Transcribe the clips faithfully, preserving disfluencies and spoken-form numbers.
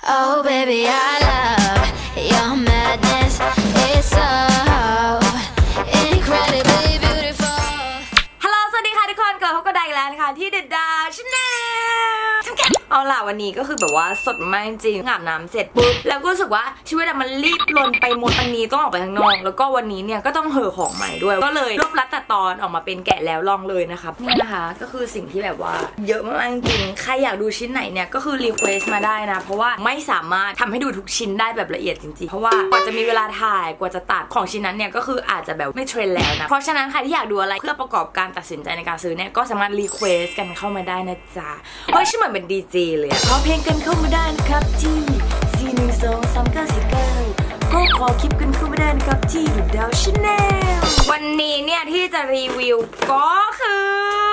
Oh baby I love your madness it's so incredibly beautiful ฮัลโหลสวัสดีค่ะทุกคนกลับพบกันอีกแล้วนะคะที่ The Dao Channel เอาล่ะวันนี้ก็คือแบบว่าสดมากจริงอาบน้ำเสร็จปุ๊บแล้วก็รู้สึกว่าชีวิตมันรีบลนไปหมดวันนี้ต้องออกไปข้างนอกแล้วก็วันนี้เนี่ยก็ต้องเห่อของใหม่ด้วยก็เลยรวบรัดตัดตอนออกมาเป็นแกะแล้วลองเลยนะครับนี่นะคะก็คือสิ่งที่แบบว่าเยอะมากจริงใครอยากดูชิ้นไหนเนี่ยก็คือรีเควสมาได้นะเพราะว่าไม่สามารถทำให้ดูทุกชิ้นได้แบบละเอียดจริงๆเพราะว่ากว่าจะมีเวลาถ่ายกว่าจะตัดของชิ้นนั้นเนี่ยก็คืออาจจะแบบไม่เทรนแล้วนะเพราะฉะนั้นใครที่อยากดูอะไรเพื่อประกอบการตัดสินใจในการซื้อเนี่ยก็สามารถรีเควสกันเข้ามาได้นะจ๊ะเฮ้ยชื่อเหมือนเป็นดีเจเลยขอเพลงกันเข้ามาได้นะครับที่สี่ หนึ่ง สอง สาม เก้า สี่ เก้าก็ขอคลิปกันเข้ามาได้นะครับที่ The Dao Channel วันนี้เนี่ยที่จะรีวิวก็คือ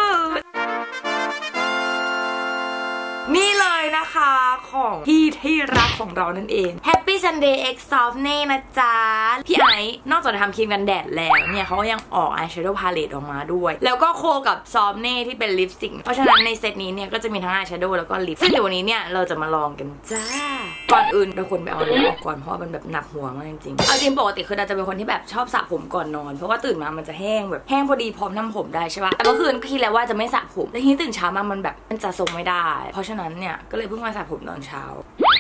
นี่เลยนะคะของพี่ที่รักของเรานั่นเอง Happy Sunday X Soft เน่นะจ๊ะพี่ไอซ์นอกจากจะทำครีมกันแดดแล้วเนี่ยเขาก็ยังออกอายแชโดว์พาเลตออกมาด้วยแล้วก็โคกับซอฟเน่ที่เป็นลิปสติกเพราะฉะนั้นในเซตนี้เนี่ยก็จะมีทั้งอายแชโดว์แล้วก็ลิปซึ่งเดี๋ยววันนี้เนี่ยเราจะมาลองกันจ้าก่อนอื่นเราควรไปเอาเล็บออกก่อนเพราะว่ามันแบบหนักหัวมากจริงๆเอาจริงปกติคือเราจะเป็นคนที่แบบชอบสระผมก่อนนอนเพราะว่าตื่นมามันจะแห้งแบบแห้งพอดีพร้อมทำผมได้ใช่ป่ะแต่เมื่อคืนก็คิดแล้วว่าจะไม่สระผมแล้วทีนี้ตื่นเช้ามามันแบบมันจะทรงไม่ได้เพราะฉะนั้นเนี่ยก็เลยเพิ่งมาสระผมตอนเช้า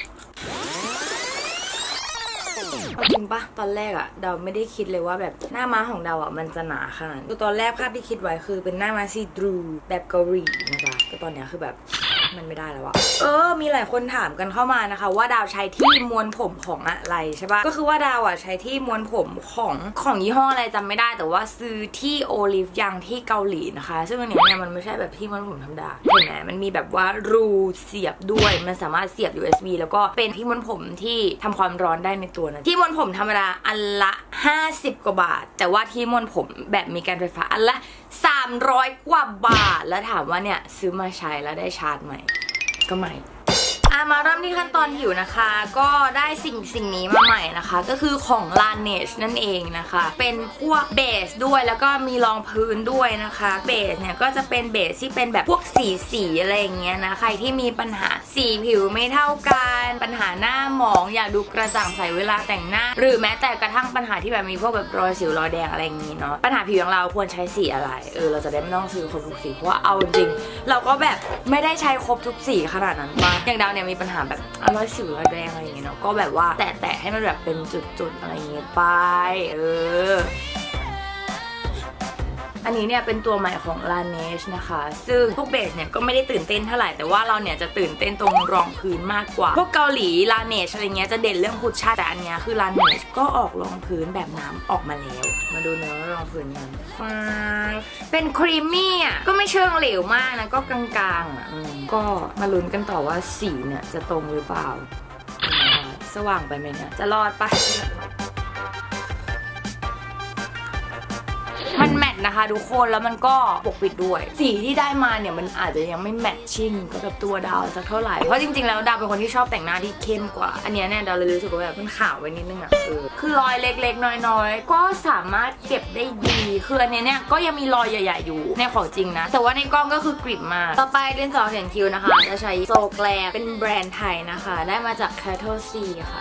จริงปะตอนแรกอะดาวไม่ได้คิดเลยว่าแบบหน้าม้าของดาวอะมันจะหนาขนาดตอนแรกภาพที่คิดไว้คือเป็นหน้าม้าซีทรูแบบเกาหลีนะจ๊ะก็ตอนเนี้ยคือแบบมันไม่ได้แล้วอะเออมีหลายคนถามกันเข้ามานะคะว่าดาวใช้ที่ม้วนผมของอะไรใช่ปะก็คือว่าดาวอะใช้ที่ม้วนผมของของยี่ห้ออะไรจำไม่ได้แต่ว่าซื้อที่โอลิฟยังที่เกาหลีนะคะซึ่งอันนี้เนี่ยมันไม่ใช่แบบที่ม้วนผมธรรมดาเห็นไหมมันมีแบบว่ารูเสียบด้วยมันสามารถเสียบ ยู เอส บี แล้วก็เป็นที่ม้วนผมที่ทำความร้อนได้ในตัวนะที่ม้วนผมธรรมดาอันละห้าสิบกว่าบาทแต่ว่าที่ม้วนผมแบบมีการไฟฟ้าอันละสามร้อยกว่าบาทแล้วถามว่าเนี่ยซื้อมาใช้แล้วได้ชาร์จไหมก็ไม่อ่ะมาเริ่มที่ขั้นตอนผิวนะคะก็ได้สิ่งสิ่งนี้มาใหม่นะคะก็คือของ Laneige นั่นเองนะคะเป็นพวกเบสด้วยแล้วก็มีรองพื้นด้วยนะคะเบสเนี่ยก็จะเป็นเบสที่เป็นแบบพวกสีสีอะไรอย่างเงี้ยนะใครที่มีปัญหาสีผิวไม่เท่ากันปัญหาหน้าหมองอยากดูกระจ่างใสเวลาแต่งหน้าหรือแม้แต่กระทั่งปัญหาที่แบบมีพวกแบบรอยสิวรอยแดงอะไรอย่างงี้เนาะปัญหาผิวของเราควรใช้สีอะไรเออเราจะได้ไม่ต้องซื้อครบทุกสีเพราะว่าเอาจริงเราก็แบบไม่ได้ใช้ครบทุกสีขนาดนั้นป่ะอย่างดาวเนี่ยมีปัญหาแบบรอยสิวรอยแดงอะไรอย่างเงี้ยเนาะก็แบบว่าแตะๆให้มันแบบเป็นจุดๆอะไรอย่างเงี้ยไปเอออันนี้เนี่ยเป็นตัวใหม่ของ Laneige นะคะซึ่งพวกเบสเนี่ยก็ไม่ได้ตื่นเต้นเท่าไหร่แต่ว่าเราเนี่ยจะตื่นเต้นตรงรองพื้นมากกว่าพวกเกาหลี Laneige อะไรเงี้ยจะเด่นเรื่องคุชชั่นแต่อันเนี้ยคือ Laneige ก็ออกรองพื้นแบบน้ำออกมาแล้วมาดูเนื้อรองพื้นกันเป็นครีมมี่อ่ะก็ไม่เชิงเหลวมากนะก็กลางๆอ่ะก็มาลุ้นกันต่อว่าสีเนี่ยจะตรงหรือเปล่าสว่างไปไหมเนี่ยจะรอดปะมันแมทนะคะทุกคนแล้วมันก็ปกปิดด้วยสีที่ได้มาเนี่ยมันอาจจะยังไม่แมทชิ่งกับตัวดาวสักเท่าไหร่เพราะจริงๆแล้วดาวเป็นคนที่ชอบแต่งหน้าที่เข้มกว่าอันนี้เนี่ยดาวเลยรู้สึกว่าแบบมันขาวไว้นิดนึงอ่ะเออคือรอยเล็กๆน้อยๆก็สามารถเก็บได้ดีคืออันนี้เนี่ยก็ยังมีรอยใหญ่ๆอยู่ในของจริงนะแต่ว่าในกล้องก็คือกริบมากต่อไปดินสอเขียนคิ้วนะคะจะใช้โซแกลเป็นแบรนด์ไทยนะคะได้มาจาก Cato C ค่ะ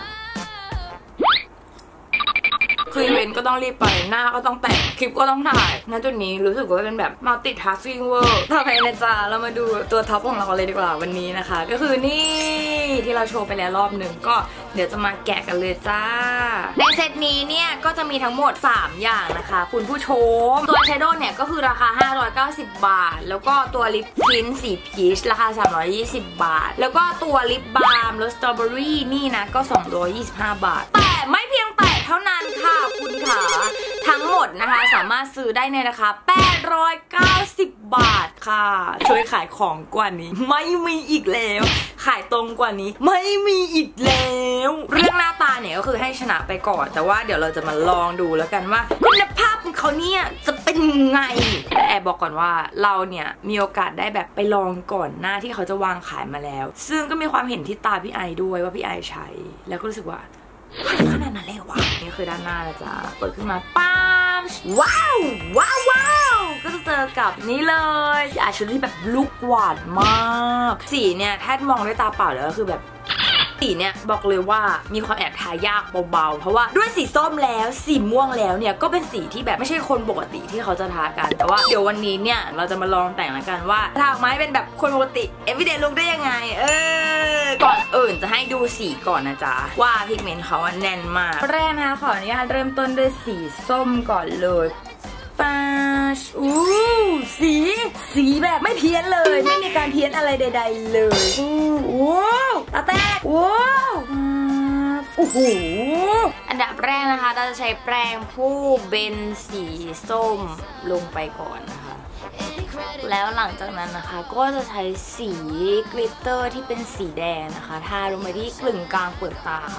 คืออีเวนต์ก็ต้องรีบไปหน้าก็ต้องแต่งคลิปก็ต้องถ่ายณจุดนี้รู้สึกว่าเป็นแบบมัลติทัสกิ้งเวอร์ต่อไปนะจ๊ะเรามาดูตัวท็อปของเราเลยดีกว่าวันนี้นะคะก็คือนี่ที่เราโชว์ไปแล้วรอบหนึ่งก็เดี๋ยวจะมาแกะกันเลยจ้าในเซตนี้เนี่ยก็จะมีทั้งหมดสามอย่างนะคะคุณผู้ชมตัวแชโดว์เนี่ยก็คือราคาห้าร้อยเก้าสิบบาทแล้วก็ตัวลิปทินต์สีพีชราคาสามร้อยยี่สิบบาทแล้วก็ตัวลิปบาล์มรสสตรอเบอรี่นี่นะก็สองร้อยยี่สิบห้าบาทแต่ไม่เพียงแต่เท่านั้นค่ะคุณขาทั้งหมดนะคะสามารถซื้อได้ในราคาแปดร้อยเก้าสิบบาทค่ะช่วยขายของกว่านี้ไม่มีอีกแล้วขายตรงกว่านี้ไม่มีอีกแล้วเรื่องหน้าตาเนี่ยก็คือให้ชนะไปก่อนแต่ว่าเดี๋ยวเราจะมาลองดูแล้วกันว่าคุณภาพของเขาเนี่ยจะเป็นไงแต่แอบบอกก่อนว่าเราเนี่ยมีโอกาสได้แบบไปลองก่อนหน้าที่เขาจะวางขายมาแล้วซึ่งก็มีความเห็นที่ตาพี่ไอด้วยว่าพี่ไอใช้แล้วก็รู้สึกว่าขนาดนั้นเลยวะนี่คือด้านหน้านะจ๊ะเปิดขึ้นมาป๊าบว้าวว้าวว้าวก็จะเจอกับนี่เลยอาชุดที่แบบลูกหวานมากสีเนี่ยถ้ามองด้วยตาเปล่าแล้วก็คือแบบสีเนี่ยบอกเลยว่ามีความแอบทายากเบาๆเพราะว่าด้วยสีส้มแล้วสีม่วงแล้วเนี่ยก็เป็นสีที่แบบไม่ใช่คนปกติที่เขาจะทากันแต่ว่าเดี๋ยววันนี้เนี่ยเราจะมาลองแต่งละกันว่าทาออกมาเป็นแบบคนปกติ everyday look ได้ยังไงเออก่อนอื่นจะให้ดูสีก่อนนะจ๊ะว่าพิกเมนต์เขาแน่นมากแรกนะขออนุญาตเริ่มต้นด้วยสีส้มก่อนเลยปาชอู้สีสีแบบไม่เพี้ยนเลยไม่มีการเพี้ยนอะไรใดๆเลยอู้ว้าวตาแตกว้าวโอ้โหอันดับแรกนะคะเราจะใช้แปรงผู้เบนสีส้มลงไปก่อนนะคะแล้วหลังจากนั้นนะคะก็จะใช้สีกลิตเตอร์ที่เป็นสีแดงนะคะทาลงไปที่กลึงกลางเปลือกตา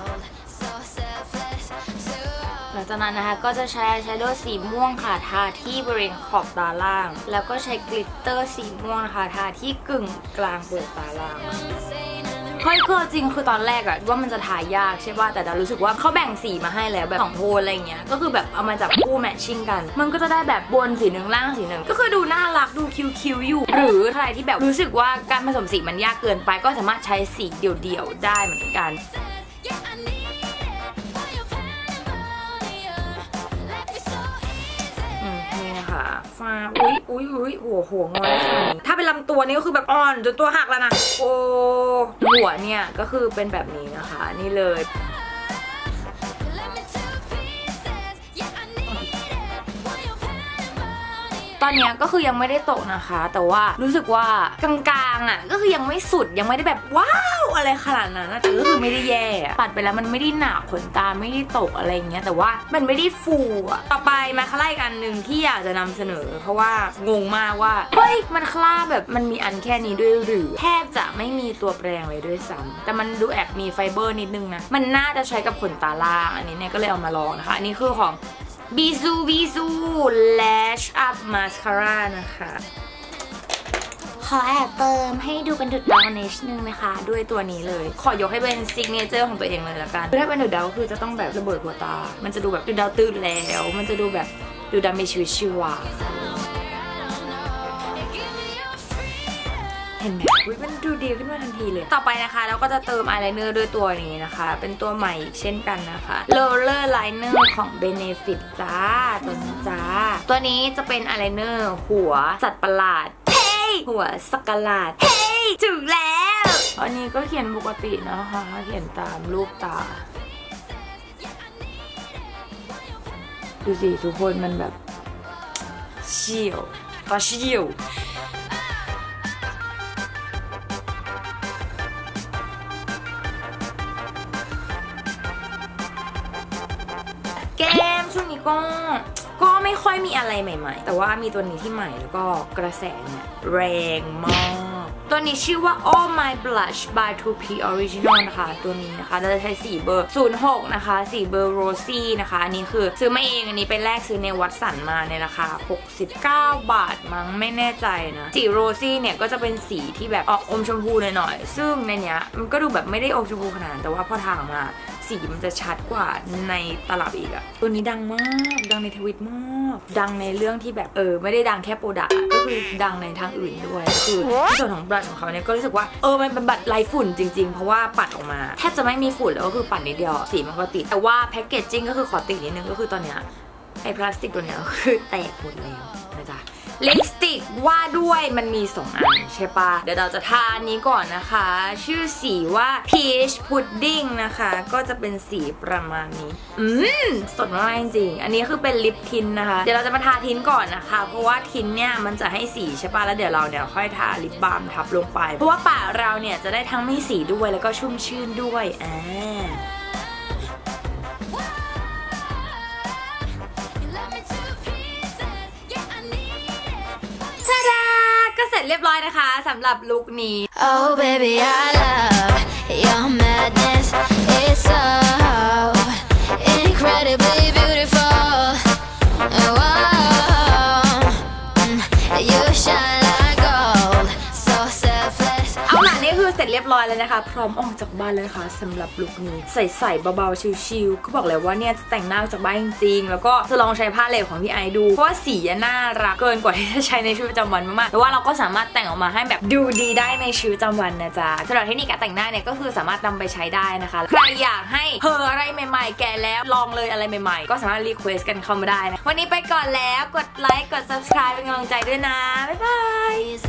หลังจากนั้นนะคะก็จะใช้อายแชโดว์สีม่วงค่ะทาที่บริเวณขอบตาล่างแล้วก็ใช้กลิตเตอร์สีม่วงนะคะทาที่กึ่งกลางเปลือกตาล่างเฮ้ยคือจริงคือตอนแรกอะว่ามันจะทายากใช่ป่ะแต่ดารู้สึกว่าเขาแบ่งสีมาให้แล้วแบบสองโทนอะไรเงี้ยก็คือแบบเอามาจับคู่แมทชิ่งกันมันก็จะได้แบบบนสีหนึ่งล่างสีหนึ่งก็คือดูน่ารักดูคิ้วๆอยู่หรือใครที่แบบรู้สึกว่าการผสมสีมันยากเกินไปก็สามารถใช้สีเดี่ยวๆได้เหมือนกันฟ้าอุ้ยอุ้ยอุ้ยหัวหัวงอขนาดนี้ถ้าเป็นลำตัวนี่ก็คือแบบอ่อนจนตัวหักแล้วนะโอ้หัวเนี่ยก็คือเป็นแบบนี้นะคะนี่เลยตอนนี้ก็คือยังไม่ได้ตกนะคะแต่ว่ารู้สึกว่ากลางๆอ่ะก็คือยังไม่สุดยังไม่ได้แบบว้าวอะไรขนาดนั้นแต่ก็คือไม่ได้แย่ปัดไปแล้วมันไม่ได้หนาขนตาไม่ได้ตกอะไรเงี้ยแต่ว่ามันไม่ได้ฟูอ่ะต่อไปมาคล้ายอันหนึ่งที่อยากจะนำเสนอเพราะว่างงมากว่าเฮ้ยมันคล้าแบบมันมีอันแค่นี้ด้วยหรือแทบจะไม่มีตัวแปรงเลยด้วยซ้ำแต่มันดูแอบมีไฟเบอร์นิดนึงนะมันน่าจะใช้กับขนตาล่างอันนี้เนี่ยก็เลยเอามาลองนะคะอันนี้คือของบีซูบีซู Lash Up Mascara นะคะขอแอบเติมให้ดูเป็นดุดดาวนิดนึงนะคะด้วยตัวนี้เลยขอยกให้เป็นซิกเนเจอร์ของตัวเองเลยละกันถ้าเป็นดุดดาวก็คือจะต้องแบบระเบิดหัวตามันจะดูแบบดุดดาวตื่นแล้วมันจะดูแบบดุดดาวมีชีวิตชีวาเห็นไหมมันดูดีขึ้นมาทันทีเลยต่อไปนะคะเราก็จะเติมอายไลเนอร์ด้วยตัวนี้นะคะเป็นตัวใหม่อีกเช่นกันนะคะ Roller Liner ของ Benefit จ้าตัวนี้จ้าตัวนี้จะเป็นอายไลเนอร์หัวสัตว์ประหลาดเฮ้ยหัวสักกะหลาดเฮ้ยถึงแล้วอันนี้ก็เขียนปกตินะคะเขียนตามรูปตาดูสิทุกคนมันแบบเชี่ยวตาเชี่ยวเกมช่วงนี้ก็ก็ไม่ค่อยมีอะไรใหม่ๆแต่ว่ามีตัวนี้ที่ใหม่แล้วก็กระแสเนี่ยแรงมากตัวนี้ชื่อว่า Oh My Blush by ทู พี Original นะคะตัวนี้นะคะเราจะใช้สีเบอร์ศูนย์หกนะคะสีเบอร์ Rosy นะคะอันนี้คือซื้อมาเองอันนี้เป็นแรกซื้อในวัดสันมาในราคาหกสิบเก้าบาทมั้งไม่แน่ใจนะสี Rosy เนี่ยก็จะเป็นสีที่แบบออกอมชมพูหน่อยๆซึ่งในเนี้ยมันก็ดูแบบไม่ได้อมชมพูขนาดนั้นแต่ว่าพอทาออกมาสีมันจะชัดกว่าในตลับอีกอะตัวนี้ดังมากดังในทวิตมากดังในเรื่องที่แบบเออไม่ได้ดังแค่โปรดักต์ก็คือดังในทางอื่นด้วยคือส่วนของบลัชของเขาเนี่ยก็รู้สึกว่าเออมันเป็นบัตรไร้ฝุ่นจริงๆเพราะว่าปัดออกมาแทบจะไม่มีฝุ่นแล้วก็คือปัดนิดเดียวสีมันก็ติดแต่ว่าแพ็กเกจจิ้งก็คือขอติดนิดนึงก็คือตอนเนี้ยไอ้พลาสติกตัวเนี้ยคือแตกหมดแล้วนะจ๊ะลิปสติกว่าด้วยมันมีสองอันใช่ปะเดี๋ยวเราจะทาอันนี้ก่อนนะคะชื่อสีว่า Peach Pudding นะคะก็จะเป็นสีประมาณนี้อืมสดมากจริงๆอันนี้คือเป็นลิปทินนะคะเดี๋ยวเราจะมาทาทินก่อนนะคะเพราะว่าทินเนี่ยมันจะให้สีใช่ปะแล้วเดี๋ยวเราเนี่ยค่อยทาลิปบาล์มทับลงไปเพราะว่าปากเราเนี่ยจะได้ทั้งมีสีด้วยแล้วก็ชุ่มชื่นด้วยอ่าก็เสร็จเรียบร้อยนะคะสำหรับลุคนี้ Oh baby I love your madness It's so incredibly beautiful oh, You shine like gold So selfless เอาหนังนี่คือเสร็จเรียบร้อยแล้วนะคะพร้อมออกจากบ้านเลยค่ะสำหรับลุคนี้ใส่ๆเบาๆชิลๆก็บอกเลยว่าเนี่ยจะแต่งหน้าออกจากบ้านจริงๆแล้วก็จะลองใช้ผ้าเหลวของพี่ไอดูเพราะว่าสีน่ารักเกินกว่าที่จะใช้ในชีวิตประจำวันมากๆแต่ว่าเราก็สามารถแต่งออกมาให้แบบดูดีได้ในชีวิตประจำวันนะจ๊ะสำหรับเทคนิคการแต่งหน้าเนี่ยก็คือสามารถนำไปใช้ได้นะคะใครอยากให้เฮออะไรใหม่ๆแกแล้วลองเลยอะไรใหม่ๆก็สามารถรีเควสกันเข้ามาได้นะวันนี้ไปก่อนแล้วกดไลค์กด ซับสไครบ์ เป็นกำลังใจด้วยนะบ๊ายบาย